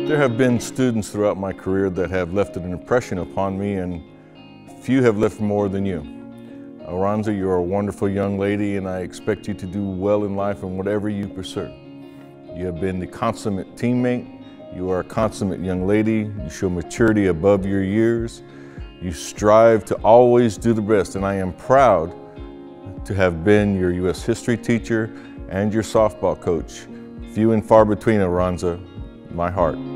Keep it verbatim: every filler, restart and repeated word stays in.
There have been students throughout my career that have left an impression upon me, and few have left more than you. Aranza, you're a wonderful young lady, and I expect you to do well in life in whatever you pursue. You have been the consummate teammate. You are a consummate young lady. You show maturity above your years. You strive to always do the best, and I am proud to have been your U S history teacher and your softball coach. Few and far between, Aranza. My heart.